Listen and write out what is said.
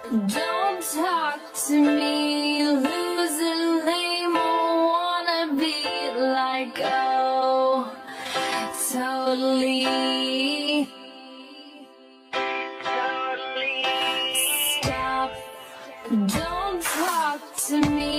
Don't talk to me, losing lame, wanna be like, oh, totally. Stop, don't talk to me.